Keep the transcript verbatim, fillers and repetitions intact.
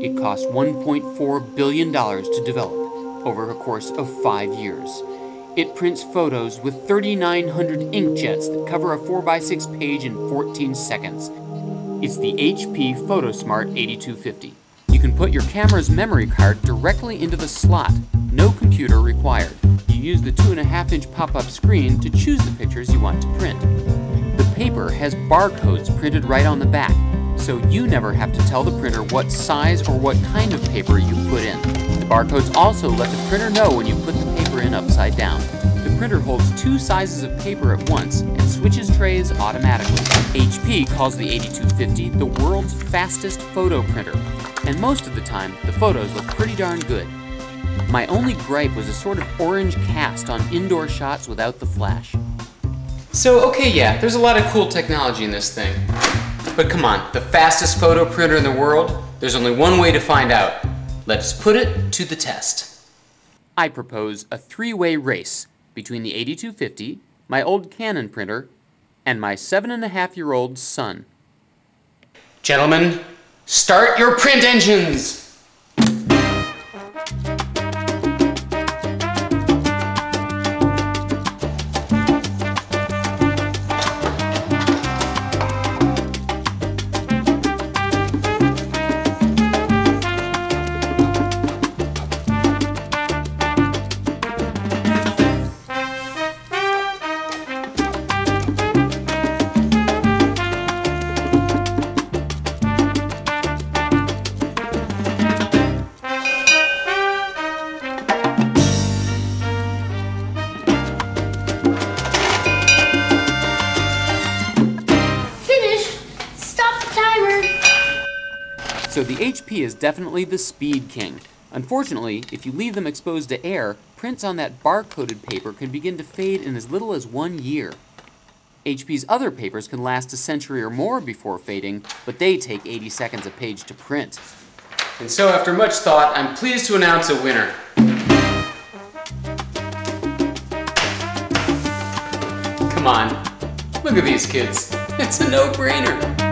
It cost one point four billion dollars to develop over a course of five years. It prints photos with thirty-nine hundred inkjets that cover a four by six page in fourteen seconds. It's the H P PhotoSmart eighty-two fifty. You can put your camera's memory card directly into the slot. No computer required. You use the two and a half inch pop-up screen to choose the pictures you want to print. The paper has barcodes printed right on the back, so you never have to tell the printer what size or what kind of paper you put in. The barcodes also let the printer know when you put the paper in upside down. The printer holds two sizes of paper at once and switches trays automatically. H P calls the eighty-two fifty the world's fastest photo printer, and most of the time, the photos look pretty darn good. My only gripe was a sort of orange cast on indoor shots without the flash. So, okay, yeah, there's a lot of cool technology in this thing. But come on, the fastest photo printer in the world, there's only one way to find out. Let's put it to the test. I propose a three-way race between the eighty-two fifty, my old Canon printer, and my seven and a half year old son. Gentlemen, start your print engines! So the H P is definitely the speed king. Unfortunately, if you leave them exposed to air, prints on that barcoded paper can begin to fade in as little as one year. H P's other papers can last a century or more before fading, but they take eighty seconds a page to print. And so after much thought, I'm pleased to announce a winner. Come on, look at these kids. It's a no-brainer.